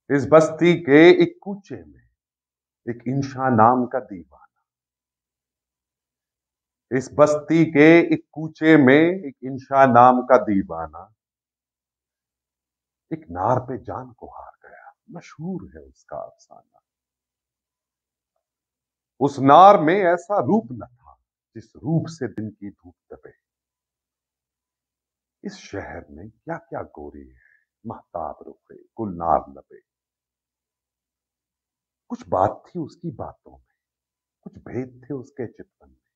اس بستی کے ایک کوچے میں ایک انشا نام کا دیوانہ، اس بستی کے ایک کوچے میں ایک انشا نام کا دیوانہ ایک نار پہ جان کو ہار گیا۔ مشہور ہے اس کا افسانہ۔ اس نار میں ایسا روپ نہ تھا جس روپ سے دن کی دھوپ تپے۔ اس شہر میں کیا کیا گوری ہے، مہتاب رخے گلنار لبے۔ کچھ بات تھی اس کی باتوں میں، کچھ بھید تھے اس کے چتون میں،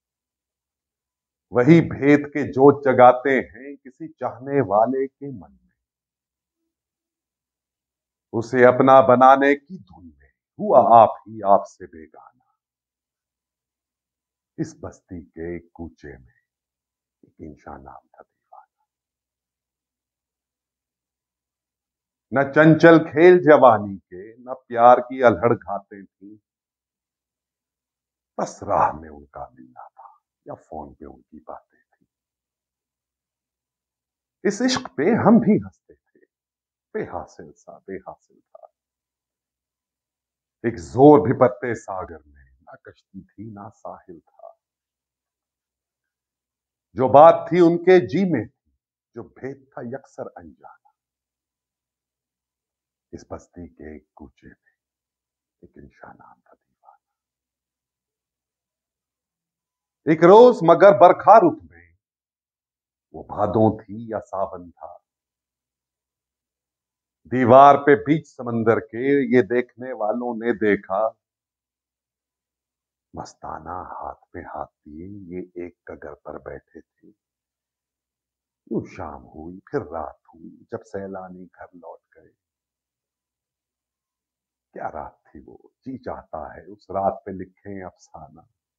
وہی بھید کے جوت جگاتے ہیں کسی چاہنے والے کے من میں۔ اسے اپنا بنانے کی دھن میں ہوا آپ ہی آپ سے بیگانہ۔ اس بستی کے ایک کوچے میں ایک انشا نام تھا دیوانہ۔ نہ چنچل کھیل جوانی کے، نہ پیار کی الہڑ گھاتیں تھیں، بس راہ میں ان کا ملنا تھا یا فون پہ ان کی باتیں تھیں۔ اس عشق پہ ہم بھی ہنستے تھے، بے حاصل سا بے حاصل تھا۔ ایک زور بھی پتے ساگر میں، نہ کشتی تھی نہ ساحل تھا۔ جو بات تھی ان کے جی میں تھی، جو بھید تھا یکسر انجانا۔ اس بستی کے ایک کوچے میں ایک انشا نام تھا دیوانہ۔ ایک روز مگر برکھا رت میں، وہ بھادوں تھی یا ساون تھا، دیوار پہ بیچ سمندر کے یہ دیکھنے والوں نے دیکھا، مستانہ ہاتھ پہ ہاتھ دیے یہ ایک کگر پر بیٹھے تھے۔ یوں شام ہوئی پھر رات ہوئی جب سیلانی گھر لوٹ گئے۔ کیا رات تھی وہ، جی چاہتا ہے اس رات پہ لکھیں افسانہ۔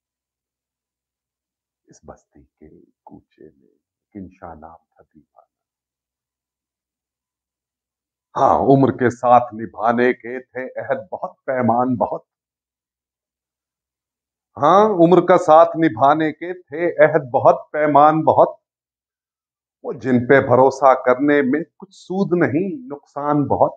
اس بستی کے کوچے میں ایک انشا نام تھا دیوانہ۔ ہاں عمر کے ساتھ نبھانے کے تھے عہد بہت، پیمان بہت۔ ہاں عمر کا ساتھ نبھانے کے تھے عہد بہت، پیمان بہت۔ وہ جن پہ بھروسہ کرنے میں کچھ سود نہیں نقصان بہت۔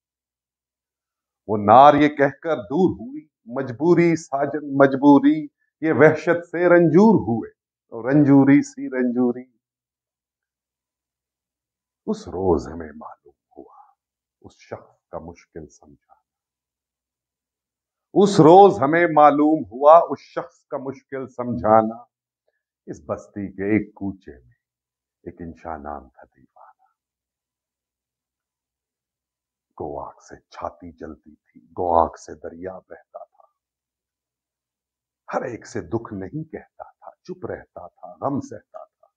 وہ نار یہ کہہ کر دور ہوئی، مجبوری ساجن مجبوری، یہ وحشت سے رنجور ہوئے، رنجوری سی رنجوری۔ اس روز ہمیں معلوم ہوا اس شخص کا مشکل سمجھانا۔ اس روز ہمیں معلوم ہوا اس شخص کا مشکل سمجھانا۔ اس بستی کے ایک کوچے میں ایک انشا نام تھا دیوانہ۔ گو آنکھ سے چھاتی جلتی تھی، گو آنکھ سے دریا بہتا تھا، ہر ایک سے دکھ نہیں کہتا تھا، چپ رہتا تھا غم سہتا تھا۔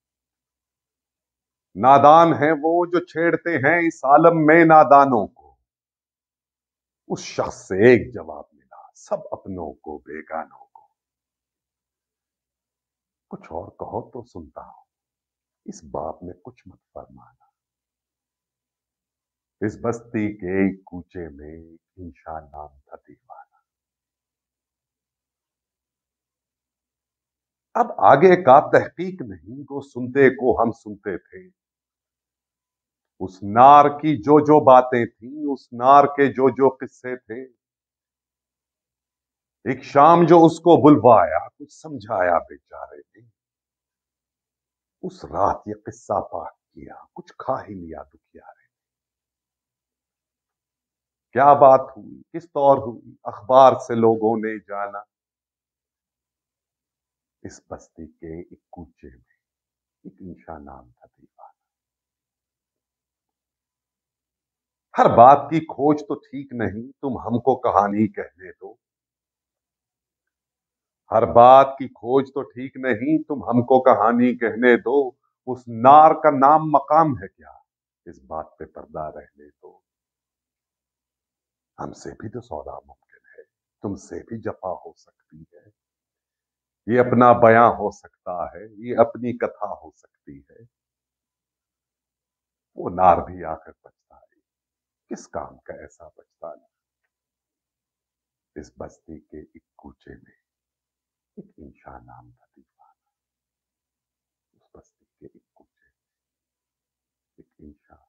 نادان ہیں وہ جو چھیڑتے ہیں اس عالم میں نادانوں کو۔ اس شخص سے ایک جواب ملا، سب اپنوں کو بیگانوں کو۔ کچھ اور کہو تو سنتا ہوں، اس باب میں کچھ مت فرمانا۔ اس بستی کے ایک کوچے میں ایک انشا نام تھا دیوانہ۔ اب آگے کا تحقیق نہیں، کو سنتے کو ہم سنتے تھے۔ اس نار کی جو باتیں تھیں، اس نار کے جو قصے تھے۔ ایک شام جو اس کو بلوایا، کچھ سمجھایا بیچارے نے۔ اس رات یہ قصہ پاک کیا، کچھ کھا ہی لیا دکھیارے۔ کیا بات ہوئی، کس طور ہوئی، اخبار سے لوگوں نے جانا۔ اس بستی کے ایک کوچے میں ایک انشا نام تھا دیوانہ۔ ہر بات کی کھوج تو ٹھیک نہیں، تم ہم کو کہانی کہنے دو۔ ہر بات کی کھوج تو ٹھیک نہیں، تم ہم کو کہانی کہنے دو۔ اس نار کا نام مقام ہے کیا، اس بات پہ پردہ رہنے دو۔ ہم سے بھی تو سودا ممکن ہے، تم سے بھی جفا ہو سکتی ہے۔ یہ اپنا بیاں ہو سکتا ہے، یہ اپنی کتھا ہو سکتی ہے۔ وہ نار بھی آخر بچتا ہے، کس کام کا ایسا بچتا نہیں۔ اس بستی کے ایک کوچے میں ایک انشا نام تھا دیوانہ۔ اس بستی کے ایک کوچے میں ایک انشا